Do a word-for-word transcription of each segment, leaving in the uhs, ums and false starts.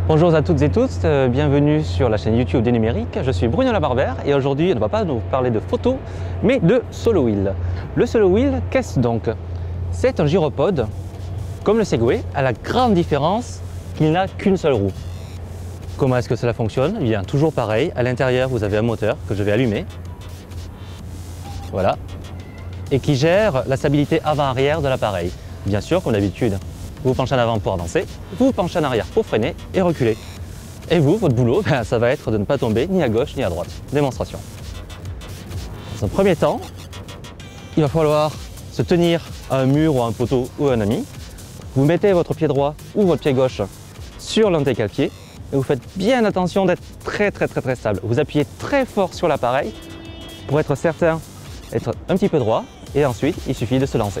Bonjour à toutes et tous, euh, bienvenue sur la chaîne YouTube des numériques. Je suis Bruno Labarbère et aujourd'hui on ne va pas nous parler de photos mais de solo wheel. Le solo wheel, qu'est-ce donc? C'est un gyropode comme le Segway, à la grande différence qu'il n'a qu'une seule roue. Comment est-ce que cela fonctionne? Eh bien, toujours pareil, à l'intérieur vous avez un moteur que je vais allumer. Voilà. Et qui gère la stabilité avant-arrière de l'appareil. Bien sûr, comme d'habitude, vous vous penchez en avant pour avancer, vous vous penchez en arrière pour freiner et reculer. Et vous, votre boulot, ben, ça va être de ne pas tomber ni à gauche ni à droite. Démonstration. Dans un premier temps, il va falloir se tenir à un mur ou à un poteau ou à un ami. Vous mettez votre pied droit ou votre pied gauche sur l'antécale-pied et vous faites bien attention d'être très très très très stable. Vous appuyez très fort sur l'appareil pour être certain d'être un petit peu droit et ensuite il suffit de se lancer.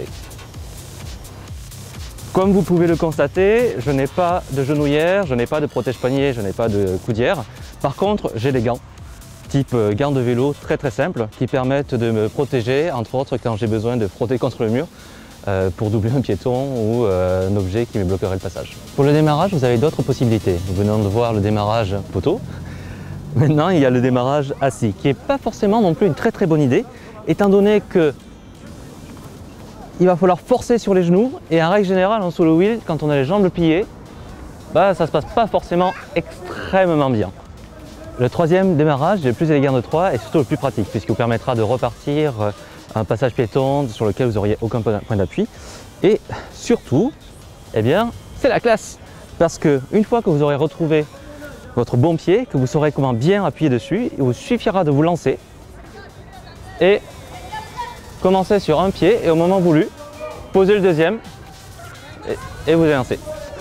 Comme vous pouvez le constater, je n'ai pas de genouillère, je n'ai pas de protège-poignet, je n'ai pas de coudière. Par contre, j'ai des gants, type gants de vélo très très simples, qui permettent de me protéger, entre autres quand j'ai besoin de frotter contre le mur euh, pour doubler un piéton ou euh, un objet qui me bloquerait le passage. Pour le démarrage, vous avez d'autres possibilités. Nous venons de voir le démarrage poteau. Maintenant, il y a le démarrage assis, qui n'est pas forcément non plus une très très bonne idée, étant donné que il va falloir forcer sur les genoux et en règle générale en solo wheel, quand on a les jambes pliées, bah, ça ne se passe pas forcément extrêmement bien. Le troisième démarrage est le plus élégant de trois et surtout le plus pratique puisqu'il vous permettra de repartir un passage piéton sur lequel vous n'auriez aucun point d'appui. Et surtout, eh bien, c'est la classe parce qu'une fois que vous aurez retrouvé votre bon pied, que vous saurez comment bien appuyer dessus, il vous suffira de vous lancer et commencez sur un pied et au moment voulu, posez le deuxième et, et vous élancez.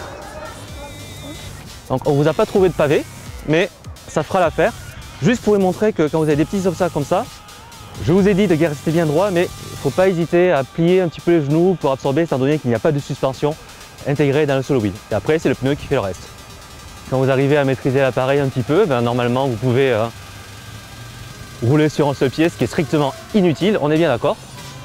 Donc on ne vous a pas trouvé de pavé, mais ça fera l'affaire. Juste pour vous montrer que quand vous avez des petits obstacles comme ça, je vous ai dit de rester bien droit, mais il ne faut pas hésiter à plier un petit peu les genoux pour absorber, étant donné qu'il n'y a pas de suspension intégrée dans le solo wheel. Et après, c'est le pneu qui fait le reste. Quand vous arrivez à maîtriser l'appareil un petit peu, ben, normalement vous pouvez euh, rouler sur un seul pied, ce qui est strictement inutile, on est bien d'accord.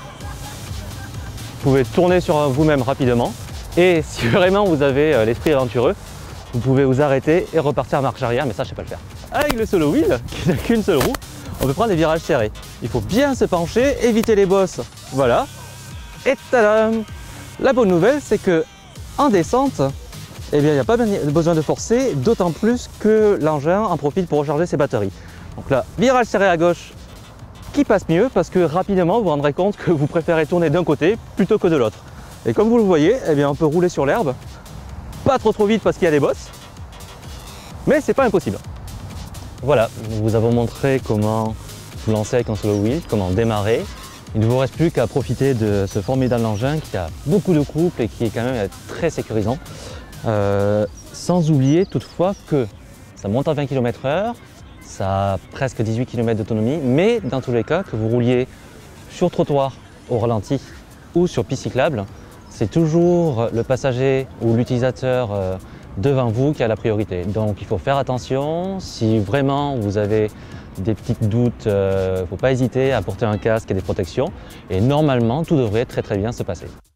Vous pouvez tourner sur vous-même rapidement et si vraiment vous avez l'esprit aventureux, vous pouvez vous arrêter et repartir à marche arrière, mais ça je sais pas le faire. Avec le solo wheel, qui n'a qu'une seule roue, on peut prendre des virages serrés. Il faut bien se pencher, éviter les bosses, voilà. Et tadam! La bonne nouvelle, c'est que en descente, eh bien, il n'y a pas besoin de forcer, d'autant plus que l'engin en profite pour recharger ses batteries. Donc là, virage serré à gauche, qui passe mieux parce que rapidement vous vous rendrez compte que vous préférez tourner d'un côté plutôt que de l'autre. Et comme vous le voyez, eh bien, on peut rouler sur l'herbe, pas trop trop vite parce qu'il y a des bosses, mais c'est pas impossible. Voilà, nous vous avons montré comment vous lancer avec un solo wheel, comment démarrer. Il ne vous reste plus qu'à profiter de ce formidable engin qui a beaucoup de couple et qui est quand même très sécurisant. Euh, sans oublier toutefois que ça monte à vingt kilomètres heure, ça a presque dix-huit kilomètres d'autonomie, mais dans tous les cas, que vous rouliez sur trottoir au ralenti ou sur piste cyclable, c'est toujours le passager ou l'utilisateur devant vous qui a la priorité. Donc il faut faire attention, si vraiment vous avez des petits doutes, il ne faut pas hésiter à porter un casque et des protections, et normalement tout devrait très très bien se passer.